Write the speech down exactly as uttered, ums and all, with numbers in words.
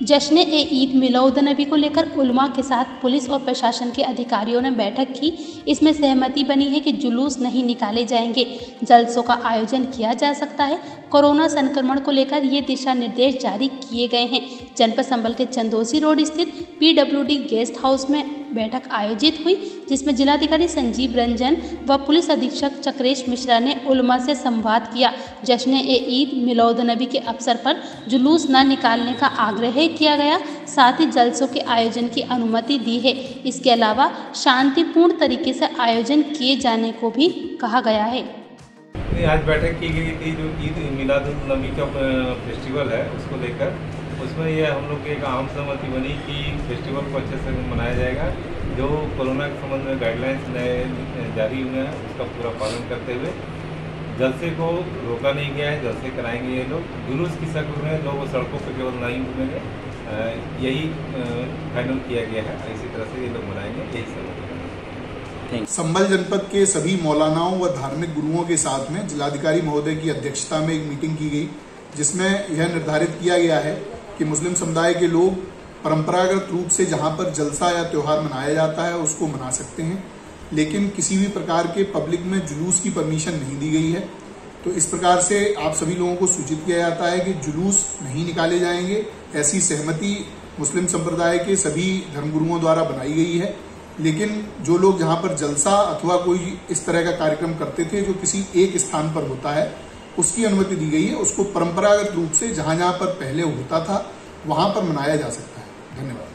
जश्न ए ईद मिलादुन्नबी को लेकर उलमा के साथ पुलिस और प्रशासन के अधिकारियों ने बैठक की। इसमें सहमति बनी है कि जुलूस नहीं निकाले जाएंगे, जलसों का आयोजन किया जा सकता है। कोरोना संक्रमण को लेकर ये दिशा निर्देश जारी किए गए हैं। जनपद संभल के चंदोसी रोड स्थित पीडब्ल्यूडी गेस्ट हाउस में बैठक आयोजित हुई, जिसमें जिलाधिकारी संजीव रंजन व पुलिस अधीक्षक चक्रेश मिश्रा ने उलमा से संवाद किया। जश्न ए ईद मिलादुन्नबी के अवसर पर जुलूस न निकालने का आग्रह किया गया, साथ ही जलसों के आयोजन की अनुमति दी है। इसके अलावा शांतिपूर्ण तरीके से आयोजन किए जाने को भी कहा गया है। आज बैठक की गई थी जो ईद मिलादुन्नबी का फेस्टिवल है उसको लेकर, उसमें यह हम लोग की एक आम सहमति बनी कि फेस्टिवल को अच्छे से मनाया जाएगा। जो कोरोना के संबंध में गाइडलाइंस नए जारी हुए हैं उसका पूरा पालन करते हुए जलसे को रोका नहीं गया है। जलसे कराएंगे ये लोग, जुलूस की शक्ल में लोग सड़कों पर केवल नहीं घूमेंगे, यही फाइनल किया गया है। इसी तरह से ये लोग मनाएंगे, यही सहमति। संभल जनपद के सभी मौलानाओं व धार्मिक गुरुओं के साथ में जिलाधिकारी महोदय की अध्यक्षता में एक मीटिंग की गई, जिसमें यह निर्धारित किया गया है कि मुस्लिम समुदाय के लोग परंपरागत रूप से जहां पर जलसा या त्यौहार मनाया जाता है उसको मना सकते हैं, लेकिन किसी भी प्रकार के पब्लिक में जुलूस की परमिशन नहीं दी गई है। तो इस प्रकार से आप सभी लोगों को सूचित किया जाता है कि जुलूस नहीं निकाले जाएंगे। ऐसी सहमति मुस्लिम संप्रदाय के सभी धर्मगुरुओं द्वारा बनाई गई है, लेकिन जो लोग जहां पर जलसा अथवा कोई इस तरह का कार्यक्रम करते थे जो किसी एक स्थान पर होता है, उसकी अनुमति दी गई है। उसको परंपरागत रूप से जहां जहां पर पहले होता था वहां पर मनाया जा सकता है। धन्यवाद।